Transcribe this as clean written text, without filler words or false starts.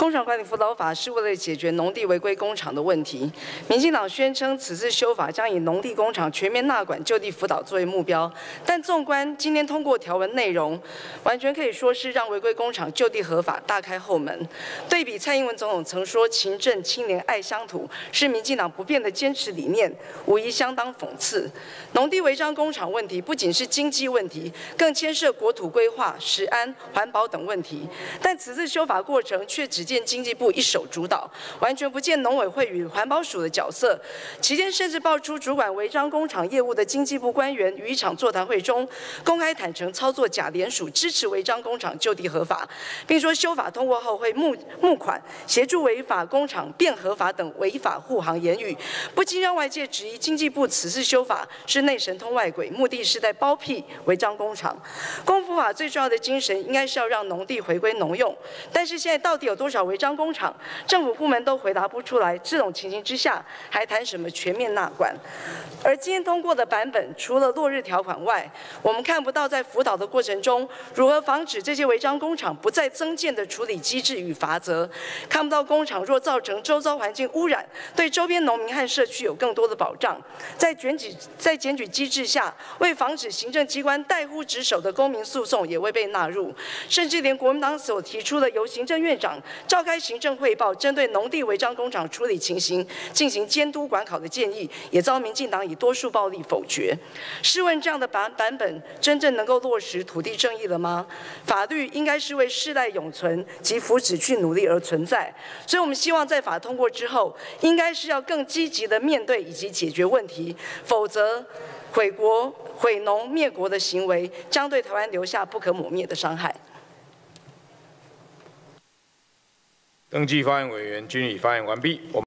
工厂管理辅导法是为了解决农地违规工厂的问题。民进党宣称此次修法将以农地工厂全面纳管、就地辅导作为目标，但纵观今天通过条文内容，完全可以说是让违规工厂就地合法大开后门。对比蔡英文总统曾说勤政清廉爱乡土是民进党不变的坚持理念，无疑相当讽刺。农地违章工厂问题不仅是经济问题，更牵涉国土规划、食安、环保等问题。但此次修法过程却只见经济部一手主导，完全不见农委会与环保署的角色。期间甚至爆出主管违章工厂业务的经济部官员于一场座谈会中公开坦诚操作假联署，支持违章工厂就地合法，并说修法通过后会募款协助违法工厂变合法等违法护航言语，不禁让外界质疑经济部此次修法是内神通外鬼，目的是在包庇违章工厂。公辅法最重要的精神应该是要让农地回归农用，但是现在到底有多少违章工厂，政府部门都回答不出来。这种情形之下，还谈什么全面纳管？而今天通过的版本，除了落日条款外，我们看不到在辅导的过程中，如何防止这些违章工厂不再增建的处理机制与罚则，看不到工厂若造成周遭环境污染，对周边农民和社区有更多的保障。在检举机制下，为防止行政机关怠忽职守的公民诉讼也未被纳入，甚至连国民党所提出的由行政院长召开行政汇报，针对农地违章工厂处理情形进行监督管考的建议，也遭民进党以多数暴力否决。试问这样的版本真正能够落实土地正义了吗？法律应该是为世代永存及福祉去努力而存在，所以我们希望在法通过之后，应该是要更积极的面对以及解决问题，否则毁国、毁农、灭国的行为将对台湾留下不可磨灭的伤害。 登记发言委员均已发言完毕。